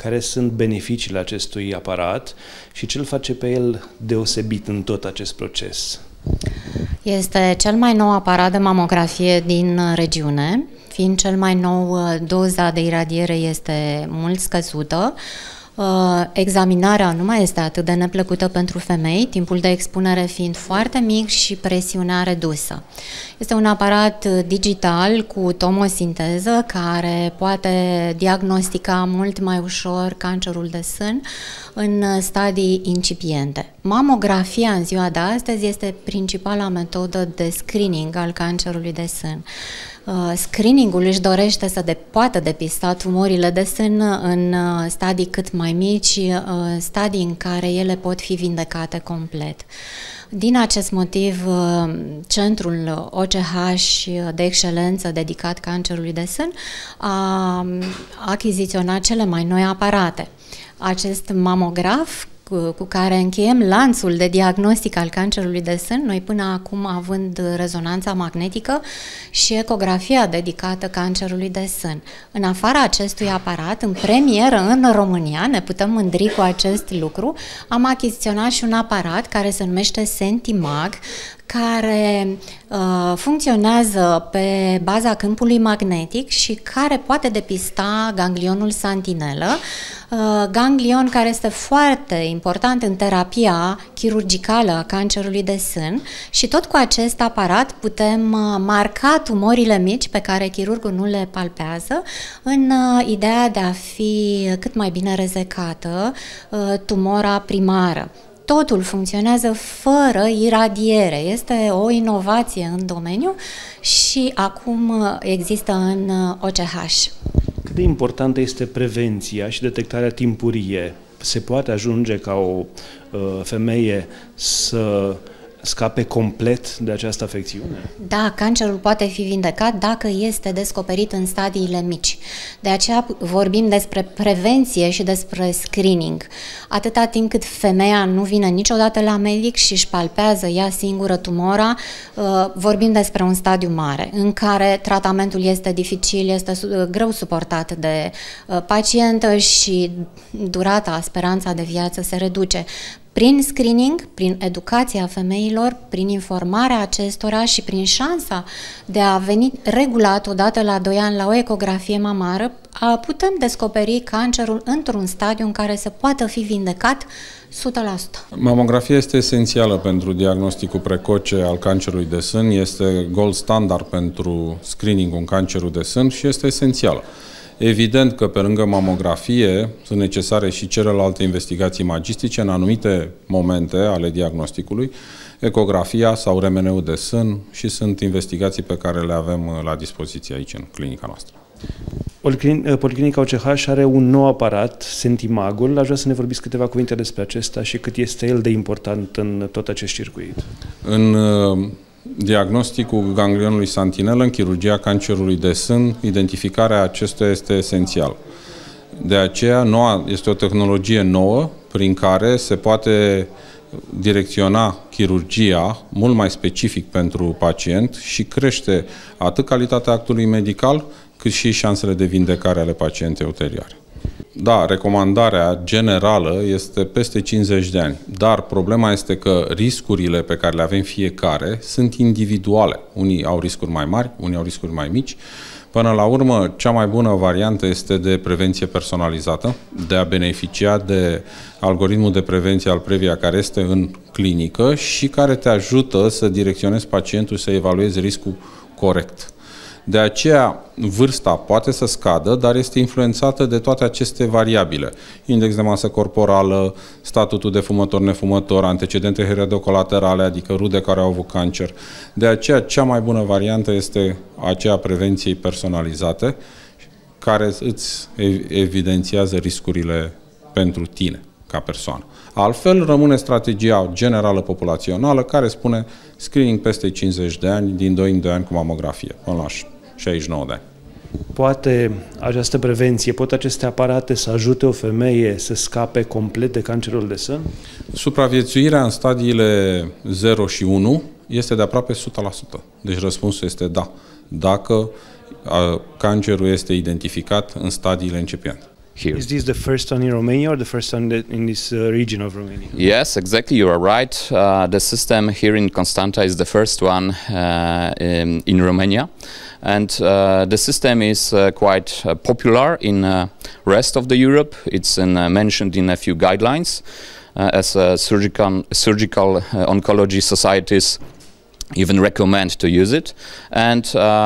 care sunt beneficiile acestui aparat și ce îl face pe el deosebit în tot acest proces? Este cel mai nou aparat de mamografie din regiune. Fiind cel mai nou, doza de iradiere este mult scăzută. Examinarea nu mai este atât de neplăcută pentru femei, timpul de expunere fiind foarte mic și presiunea redusă. Este un aparat digital cu tomosinteză care poate diagnostica mult mai ușor cancerul de sân în stadii incipiente. Mamografia în ziua de astăzi este principala metodă de screening al cancerului de sân. Screeningul își dorește să poată depista tumorile de sân în stadii cât mai mici, stadii în care ele pot fi vindecate complet. Din acest motiv, Centrul OCH de excelență dedicat cancerului de sân a achiziționat cele mai noi aparate. Acest mamograf cu care încheiem lanțul de diagnostic al cancerului de sân, noi până acum având rezonanța magnetică și ecografia dedicată cancerului de sân. În afara acestui aparat, în premieră în România, ne putem mândri cu acest lucru, am achiziționat și un aparat care se numește Sentimag, care funcționează pe baza câmpului magnetic și care poate depista ganglionul santinelă, ganglion care este foarte important în terapia chirurgicală a cancerului de sân și tot cu acest aparat putem marca tumorile mici pe care chirurgul nu le palpează în ideea de a fi cât mai bine rezecată tumora primară. Totul funcționează fără iradiere. Este o inovație în domeniu și acum există în OCH. Cât de importantă este prevenția și detectarea timpurie? Se poate ajunge ca o femeie să scape complet de această afecțiune? Da, cancerul poate fi vindecat dacă este descoperit în stadiile mici. De aceea vorbim despre prevenție și despre screening. Atâta timp cât femeia nu vine niciodată la medic și își palpează ea singură tumora, vorbim despre un stadiu mare, în care tratamentul este dificil, este greu suportat de pacientă și durata, speranța de viață se reduce. Prin screening, prin educația femeilor, prin informarea acestora și prin șansa de a veni regulat odată la 2 ani la o ecografie mamară, putem descoperi cancerul într-un stadiu în care să poată fi vindecat 100%. Mamografia este esențială pentru diagnosticul precoce al cancerului de sân, este gold standard pentru screening-ul în cancerul de sân și este esențială. Evident că pe lângă mamografie sunt necesare și celelalte investigații magistice în anumite momente ale diagnosticului, ecografia sau RMN-ul de sân și sunt investigații pe care le avem la dispoziție aici în clinica noastră. Policlinica OCH are un nou aparat, Sentimagul. Aș vrea să ne vorbiți câteva cuvinte despre acesta și cât este el de important în tot acest circuit. În diagnosticul ganglionului santinelă, în chirurgia cancerului de sân, identificarea acestuia este esențială. De aceea, este o tehnologie nouă prin care se poate direcționa chirurgia mult mai specific pentru pacient și crește atât calitatea actului medical, cât și șansele de vindecare ale pacientei ulterioare. Da, recomandarea generală este peste 50 de ani, dar problema este că riscurile pe care le avem fiecare sunt individuale. Unii au riscuri mai mari, unii au riscuri mai mici. Până la urmă, cea mai bună variantă este de prevenție personalizată, de a beneficia de algoritmul de prevenție al Previa care este în clinică și care te ajută să direcționezi pacientul să evaluezi riscul corect. De aceea, vârsta poate să scadă, dar este influențată de toate aceste variabile. Index de masă corporală, statutul de fumător-nefumător, antecedente heredocolaterale, adică rude care au avut cancer. De aceea, cea mai bună variantă este aceea prevenției personalizate, care îți evidențiază riscurile pentru tine ca persoană. Altfel, rămâne strategia generală populațională care spune screening peste 50 de ani, din 2 în 2 ani cu mamografie, până la 69 de ani. Poate această prevenție, pot aceste aparate să ajute o femeie să scape complet de cancerul de sân? Supraviețuirea în stadiile 0 și 1 este de aproape 100%. Deci răspunsul este da, dacă cancerul este identificat în stadiile incipiente. here. Is this the first one in Romania or the first one in this region of Romania? Yes, exactly, you are right. The system here in Constanta is the first one in Romania, and the system is quite popular in rest of the Europe. It's mentioned in a few guidelines as surgical oncology societies even recommend to use it, and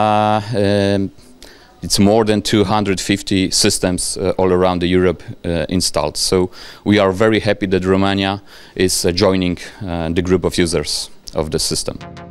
it's more than 250 systems all around the Europe installed. So we are very happy that Romania is joining the group of users of the system.